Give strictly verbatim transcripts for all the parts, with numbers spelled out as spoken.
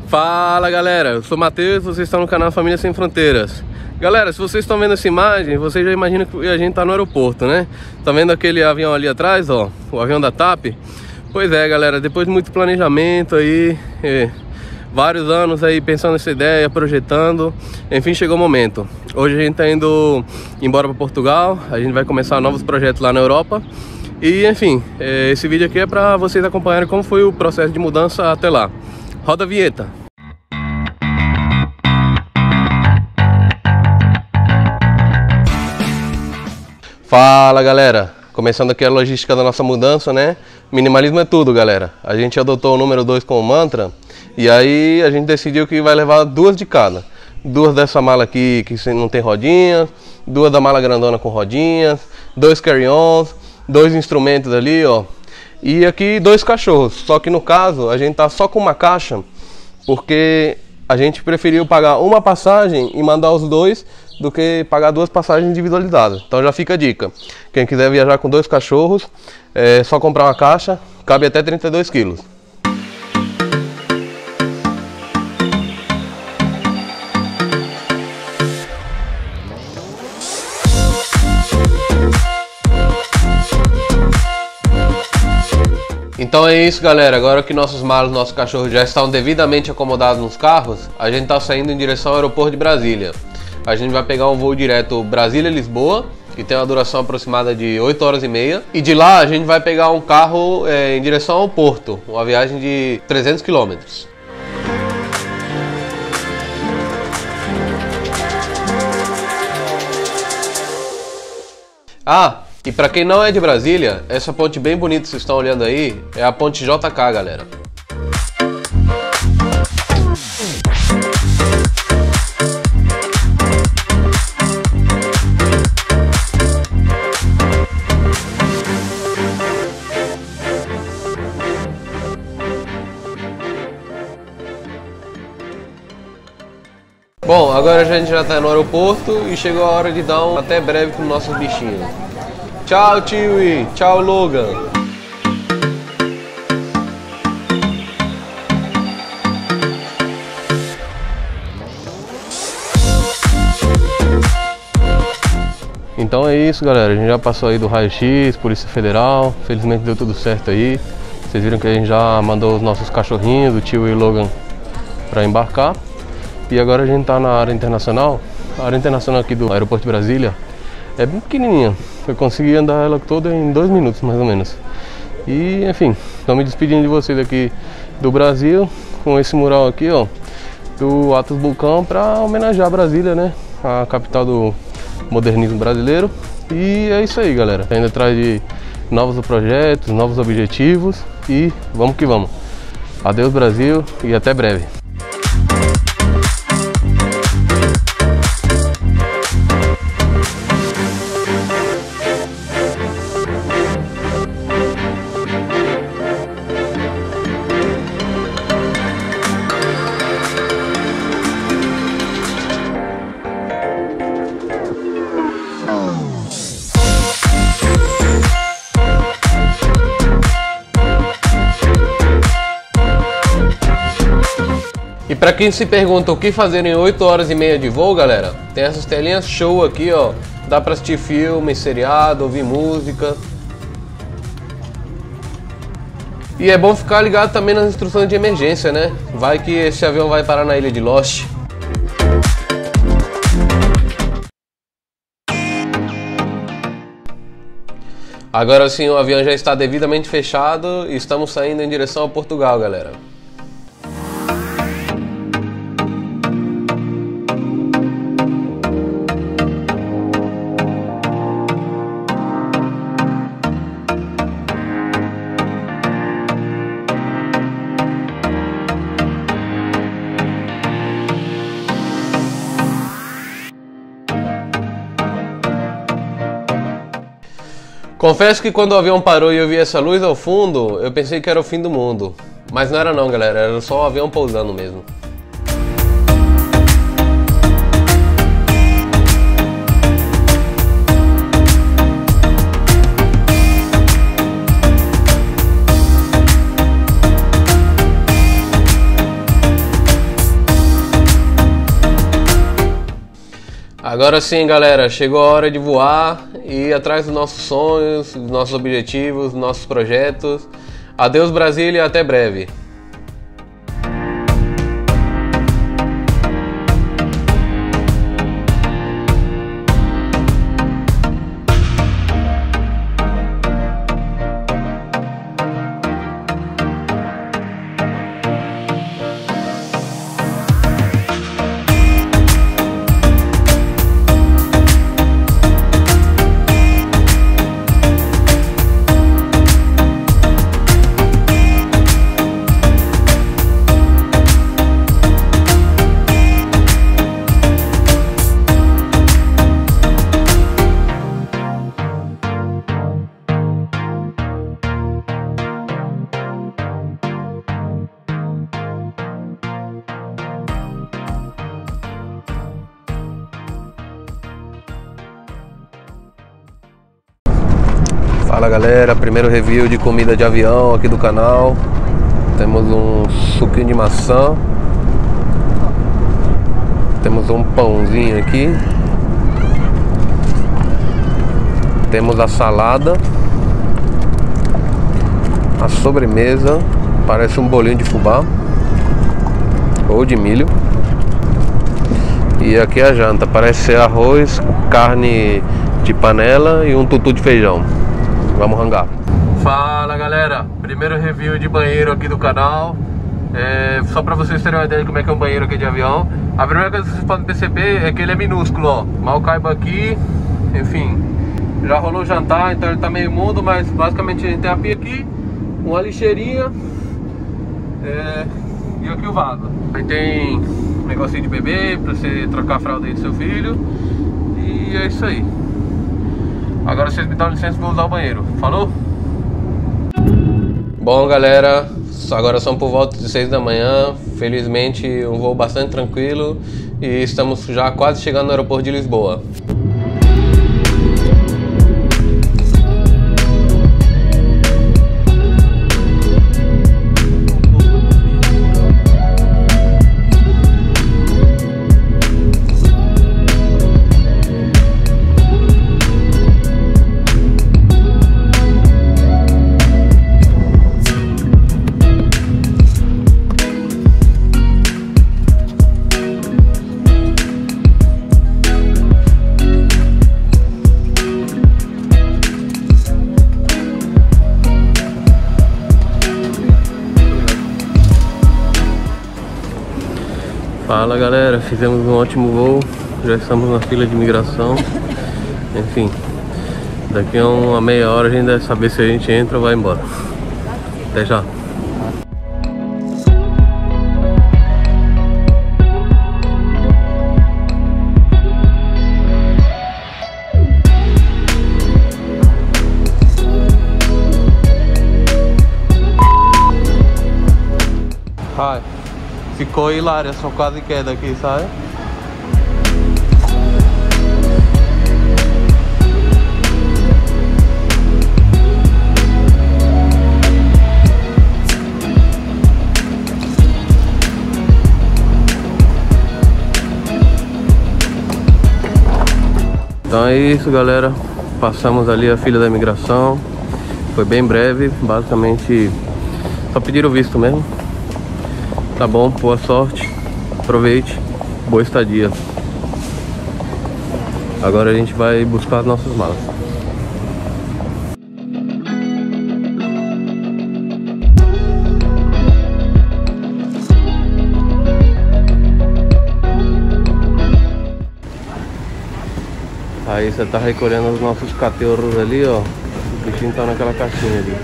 Fala galera, eu sou o Matheus, vocês estão no canal Família Sem Fronteiras. Galera, se vocês estão vendo essa imagem, vocês já imaginam que a gente tá no aeroporto, né? Tá vendo aquele avião ali atrás, ó, o avião da TAP? Pois é galera, depois de muito planejamento aí, é, vários anos aí pensando nessa ideia, projetando, enfim chegou o momento. Hoje a gente tá indo embora para Portugal, a gente vai começar novos projetos lá na Europa. E enfim, é, esse vídeo aqui é para vocês acompanharem como foi o processo de mudança até lá. Roda a vinheta. Fala galera, começando aqui a logística da nossa mudança, né? Minimalismo é tudo galera. A gente adotou o número dois como mantra e aí a gente decidiu que vai levar duas de cada. Duas dessa mala aqui que não tem rodinhas, duas da mala grandona com rodinhas, dois carry-ons, dois instrumentos ali, ó. E aqui dois cachorros, só que no caso a gente tá só com uma caixa porque a gente preferiu pagar uma passagem e mandar os dois do que pagar duas passagens individualizadas. Então já fica a dica, quem quiser viajar com dois cachorros é só comprar uma caixa, cabe até trinta e dois quilos. Então é isso galera, agora que nossos malas, nossos cachorros já estão devidamente acomodados nos carros, a gente está saindo em direção ao aeroporto de Brasília. A gente vai pegar um voo direto Brasília-Lisboa, que tem uma duração aproximada de oito horas e meia. E de lá a gente vai pegar um carro é, em direção ao Porto, uma viagem de trezentos quilômetros. Ah! E para quem não é de Brasília, essa ponte bem bonita que vocês estão olhando aí é a ponte J K, galera. Bom, agora a gente já está no aeroporto e chegou a hora de dar um até breve com nossos bichinhos. Tchau, Tiwi. Tchau, Logan. Então é isso, galera. A gente já passou aí do raio-x, Polícia Federal. Felizmente deu tudo certo aí. Vocês viram que a gente já mandou os nossos cachorrinhos, o Tiwi e o Logan, para embarcar. E agora a gente tá na área internacional. A área internacional aqui do aeroporto de Brasília é bem pequenininha. Eu consegui andar ela toda em dois minutos, mais ou menos. E, enfim, estou me despedindo de vocês aqui do Brasil, com esse mural aqui, ó, do Atlas Bulcão, para homenagear Brasília, né? A capital do modernismo brasileiro. E é isso aí, galera. Tá indo atrás de novos projetos, novos objetivos e vamos que vamos. Adeus, Brasil, e até breve. E para quem se pergunta o que fazer em oito horas e meia de voo, galera, tem essas telinhas show aqui, ó. Dá para assistir filme, seriado, ouvir música. E é bom ficar ligado também nas instruções de emergência, né? Vai que esse avião vai parar na ilha de Lost. Agora sim, o avião já está devidamente fechado e estamos saindo em direção a Portugal, galera. Confesso que quando o avião parou e eu vi essa luz ao fundo, eu pensei que era o fim do mundo. Mas não era não, galera, era só o avião pousando mesmo. Agora sim, galera, chegou a hora de voar e ir atrás dos nossos sonhos, dos nossos objetivos, dos nossos projetos. Adeus Brasília e até breve. Fala galera, primeiro review de comida de avião aqui do canal. Temos um suquinho de maçã. Temos um pãozinho aqui. Temos a salada. A sobremesa parece um bolinho de fubá ou de milho. E aqui a janta, parece ser arroz, carne de panela e um tutu de feijão. Vamos rangar. Fala galera, primeiro review de banheiro aqui do canal. É, só pra vocês terem uma ideia de como é que é um banheiro aqui de avião. A primeira coisa que vocês podem perceber é que ele é minúsculo, ó. Mal caiba aqui, enfim. Já rolou jantar, então ele tá meio imundo, mas basicamente a gente tem a pia aqui, uma lixeirinha, é, e aqui o vaso. Aí tem um negocinho de bebê pra você trocar a fralda aí do seu filho. E é isso aí. Agora vocês me dão licença para usar o banheiro. Falou? Bom galera, agora são por volta de seis da manhã. Felizmente um voo bastante tranquilo e estamos já quase chegando no aeroporto de Lisboa. Fala galera, fizemos um ótimo voo, já estamos na fila de imigração. Enfim, daqui a uma meia hora a gente deve saber se a gente entra ou vai embora. Até já. Hi. Ficou hilária, só quase queda aqui, sabe? Então é isso galera, passamos ali a fila da imigração. Foi bem breve, basicamente só pediram o visto mesmo. Tá bom, boa sorte, aproveite, boa estadia. Agora a gente vai buscar as nossas malas. Aí você tá recolhendo os nossos cachorros ali, ó. O bichinho tá naquela caixinha ali.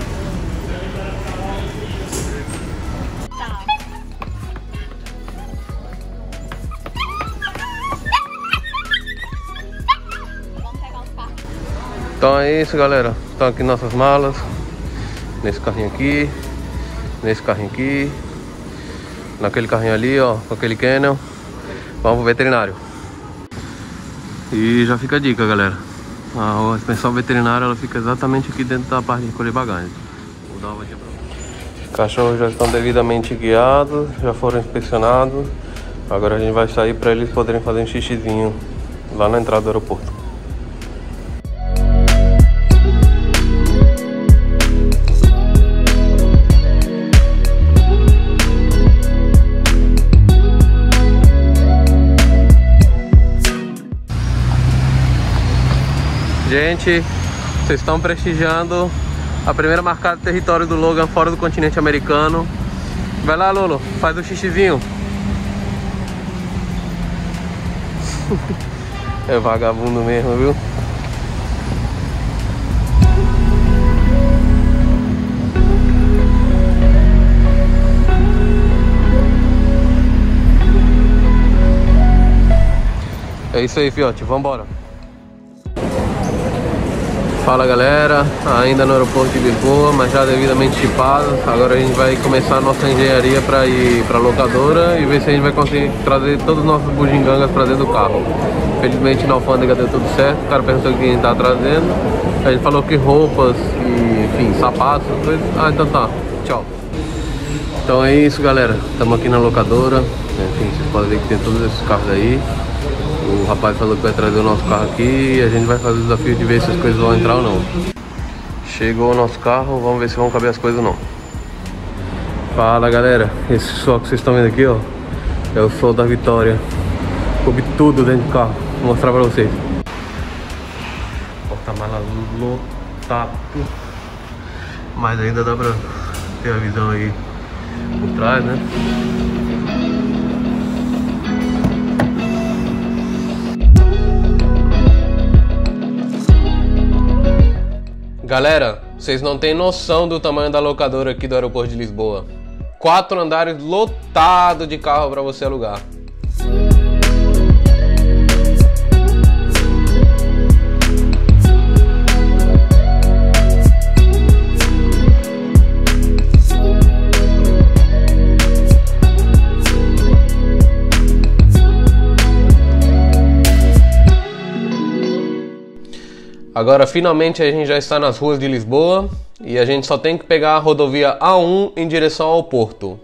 Então é isso galera, estão aqui nossas malas. Nesse carrinho aqui, nesse carrinho aqui, naquele carrinho ali, ó, com aquele Canon. Vamos pro veterinário. E já fica a dica galera, a inspeção veterinária ela fica exatamente aqui dentro da parte de recolher bagagem. Vou dar uma aqui pra vocês. Os cachorros já estão devidamente guiados, já foram inspecionados. Agora a gente vai sair para eles poderem fazer um xixizinho lá na entrada do aeroporto. Gente, vocês estão prestigiando a primeira marcada de território do Logan fora do continente americano. Vai lá, Lolo, faz o xixizinho. É vagabundo mesmo, viu? É isso aí, fiote, vambora. Fala galera, ainda no aeroporto de Lisboa, mas já devidamente chipado. Agora a gente vai começar a nossa engenharia para ir para a locadora e ver se a gente vai conseguir trazer todos os nossos bugigangas para dentro do carro. Felizmente na alfândega deu tudo certo, o cara perguntou o que a gente tá trazendo. A gente falou que roupas e, enfim, sapatos, coisas. Ah, então tá, tchau. Então é isso galera, estamos aqui na locadora. Enfim, vocês podem ver que tem todos esses carros aí. O rapaz falou que vai trazer o nosso carro aqui e a gente vai fazer o desafio de ver se as coisas vão entrar ou não. Chegou o nosso carro, vamos ver se vão caber as coisas ou não. Fala galera, esse sol que vocês estão vendo aqui, ó, é o sol da vitória. Coube tudo dentro do carro, vou mostrar pra vocês. Porta-mala lotado, mas ainda dá pra ter a visão aí por trás, né? Galera, vocês não têm noção do tamanho da locadora aqui do aeroporto de Lisboa. Quatro andares lotado de carro para você alugar. Agora finalmente a gente já está nas ruas de Lisboa e a gente só tem que pegar a rodovia A um em direção ao Porto.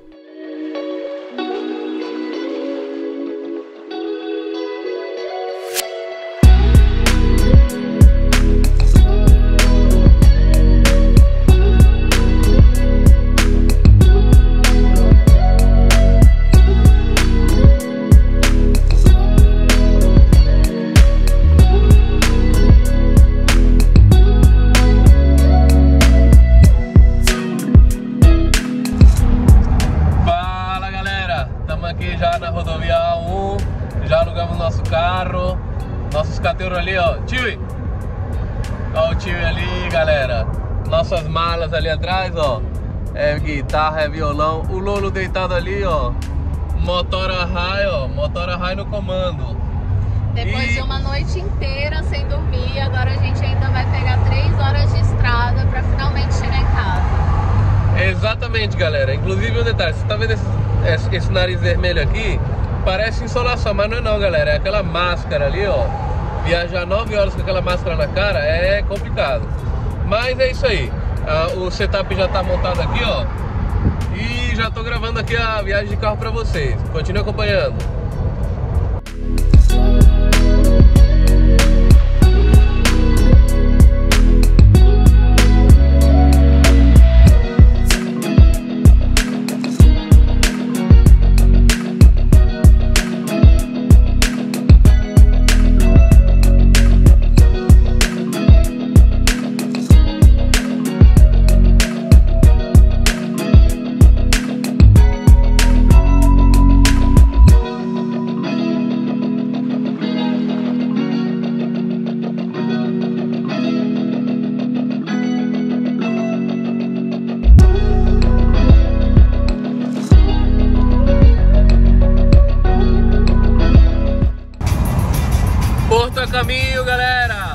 Já alugamos nosso carro, nossos cateiros ali, ó, tio. Ó o tio ali, galera. Nossas malas ali atrás, ó. É guitarra, é violão. O Lolo deitado ali, ó. Motora High, ó. Motora High no comando. Depois e... de uma noite inteira sem dormir, agora a gente ainda vai pegar três horas de estrada pra finalmente chegar em casa. Exatamente, galera. Inclusive um detalhe, você tá vendo esse, esse, esse nariz vermelho aqui? Parece insolação, mas não é não, galera. É aquela máscara ali, ó. Viajar nove horas com aquela máscara na cara é complicado. Mas é isso aí. Ah, o setup já tá montado aqui, ó. E já tô gravando aqui a viagem de carro pra vocês. Continue acompanhando. Porto a caminho, galera!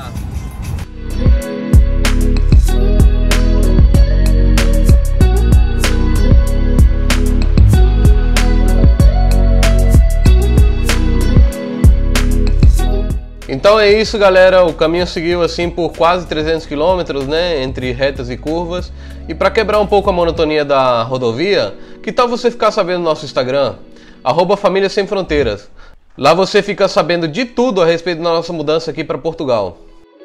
Então é isso, galera, o caminho seguiu assim por quase trezentos quilômetros, né, entre retas e curvas. E para quebrar um pouco a monotonia da rodovia, que tal você ficar sabendo no nosso Instagram, arroba Família Sem Fronteiras. Lá você fica sabendo de tudo a respeito da nossa mudança aqui para Portugal.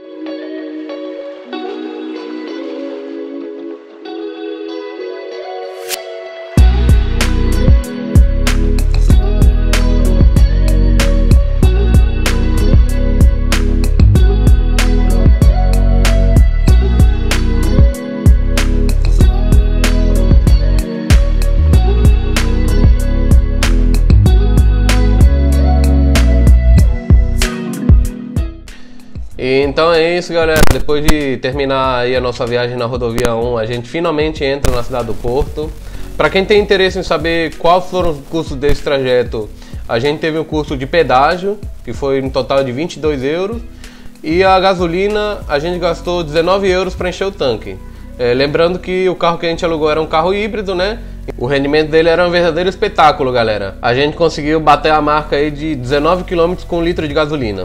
Então é isso, galera, depois de terminar aí a nossa viagem na rodovia um, a gente finalmente entra na cidade do Porto. Para quem tem interesse em saber quais foram os custos desse trajeto, a gente teve um custo de pedágio, que foi um total de vinte e dois euros, e a gasolina a gente gastou dezenove euros para encher o tanque. É, lembrando que o carro que a gente alugou era um carro híbrido, né? O rendimento dele era um verdadeiro espetáculo, galera. A gente conseguiu bater a marca aí de dezenove quilômetros com um litro de gasolina.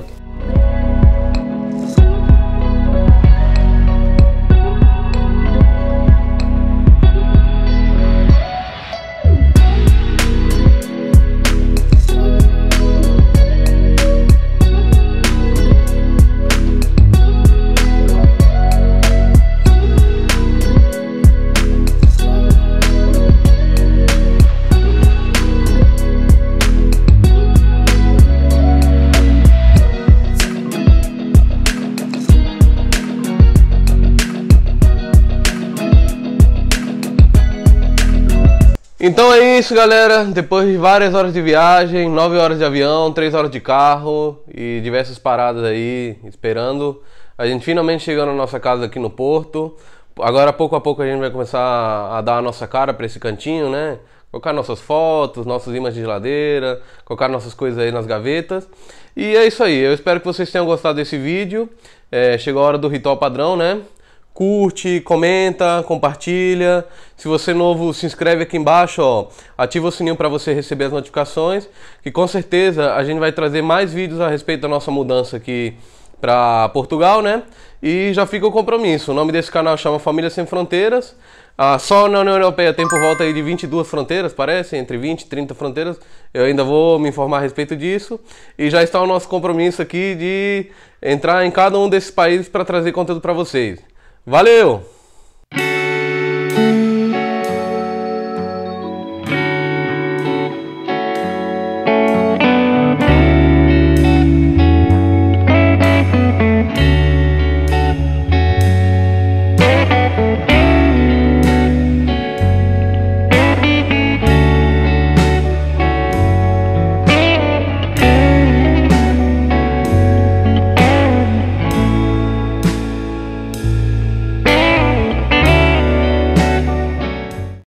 Então é isso, galera, depois de várias horas de viagem, nove horas de avião, três horas de carro e diversas paradas aí esperando, a gente finalmente chegou na nossa casa aqui no Porto. Agora pouco a pouco a gente vai começar a dar a nossa cara para esse cantinho, né? Colocar nossas fotos, nossos ímãs de geladeira, colocar nossas coisas aí nas gavetas. E é isso aí, eu espero que vocês tenham gostado desse vídeo. É, chegou a hora do ritual padrão, né? Curte, comenta, compartilha. Se você é novo, se inscreve aqui embaixo, ó. Ativa o sininho para você receber as notificações. Que com certeza a gente vai trazer mais vídeos a respeito da nossa mudança aqui para Portugal, né? E já fica o compromisso. O nome desse canal chama Família Sem Fronteiras. Ah, só na União Europeia tem por volta aí de vinte e duas fronteiras, parece, entre vinte e trinta fronteiras. Eu ainda vou me informar a respeito disso. E já está o nosso compromisso aqui de entrar em cada um desses países para trazer conteúdo para vocês. Valeu!